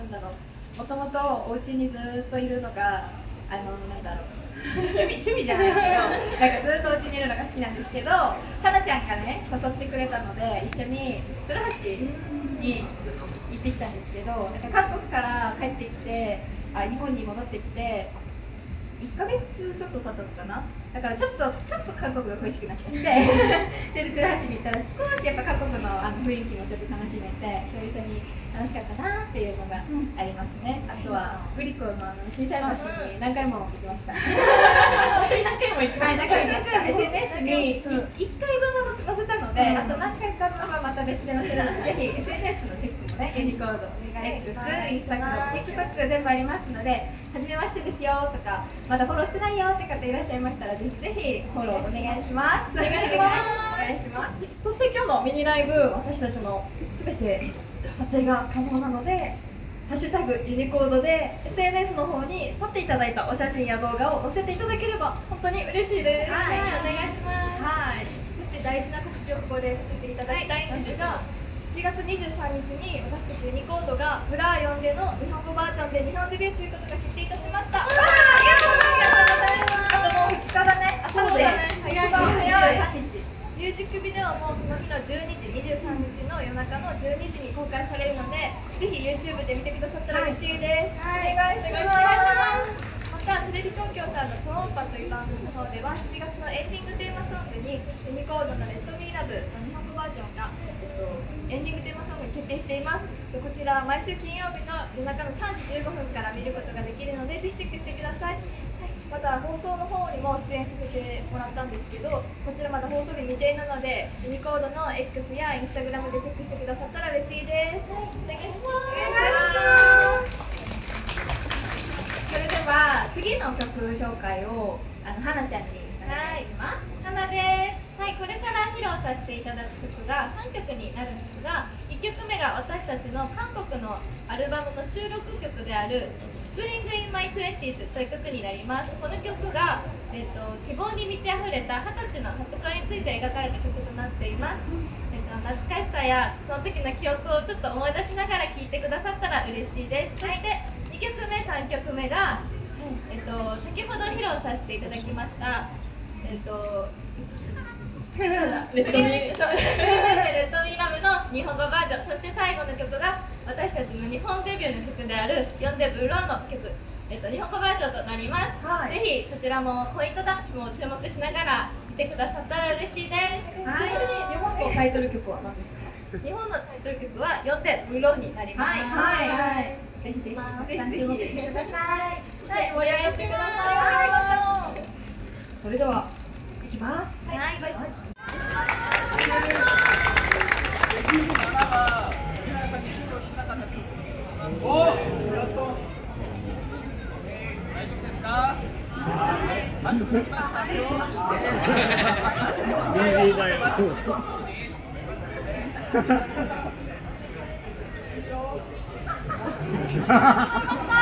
なんだろう、もともとお家にずっといるのがなんだろう趣味じゃないけど、なんかずっとお家にいるのが好きなんですけど、かなちゃんがね誘ってくれたので一緒に鶴橋に行ってきたんですけど、なんか韓国から帰ってきて日本に戻ってきて1ヶ月ちょっと経ったのかな。だからちょっと韓国が恋しくなっちゃってで鶴橋に行ったら少しやっぱ韓国の雰囲気もちょっと楽しめて久々に楽しかったなっていうのがありますね。あとはグリコの心斎橋に何回も行きました。何回も行きました。SNS に1回分も載せたので、あと何回かはまた別で載せるので、ぜひ SNS のチェックもね、ユニコード、X、インスタグラム、TikTok 全部ありますので、はじめましてですよとか、まだフォローしてないよって方いらっしゃいましたら、ぜひぜひフォローお願いします。お願いします。 そして今日のミニライブ、私たちのすべて撮影が可能なので、ハッシュタグユニコードで SNS の方に撮っていただいたお写真や動画を載せていただければ本当に嬉しいです。 はい、お願いします。 はい。 そして大事な告知をここでさせていただきたいのですが、1月23日に私たちユニコードがフラー呼んでの日本語バージョンで日本デビューすることが決定いたしました。ありがとうございます。あともう2日だね。あさって早い。ミュージックビデオもその日の12時、23日の夜中の12時に公開されるので、ぜひ YouTube で見てくださったら嬉しいです。はい、お願いします。またテレビ東京さんの超音波という番組の方では7月のエンディングテーマソングにユニコードのレッドミーラブの日本語バージョンが、エンディングテーマソングに決定しています。こちら毎週金曜日の夜中の3時15分から見ることができるので、ぜひチェックしてください。また放送の方にも出演させてもらったんですけど、こちらまだ放送日未定なので、ユニコードの X や Instagram でチェックしてくださったら嬉しいです。はい、お願いします。それでは次の曲紹介をはなちゃんにお願いします。はなです。はい、これから披露させていただく曲が3曲になるんですが、1曲目が私たちの韓国のアルバムの収録曲であるスプリングインマイ20sという曲になります。この曲が、希望に満ち溢れた20歳の初恋について描かれた曲となっています。懐かしさやその時の記憶をちょっと思い出しながら聴いてくださったら嬉しいです。そして2曲目、3曲目が、先ほど披露させていただきましたレッドミーラブの日本語バージョン、そして最後の曲が私たちの日本デビューの曲である呼んでブローの曲、日本語バージョンとなります。はい、ぜひそちらもポイントダンスも注目しながら見てくださったら嬉しいです。 ちなみに日本のタイトル曲は何ですか？ 日本のタイトル曲は呼んでブローになります。はい、ぜひ注目してください。はい、盛り上がってください。 それでは行きます。 はい、バイバイ。 お、やっと。大丈夫ですか？満足しましたよ。 ハハハハ。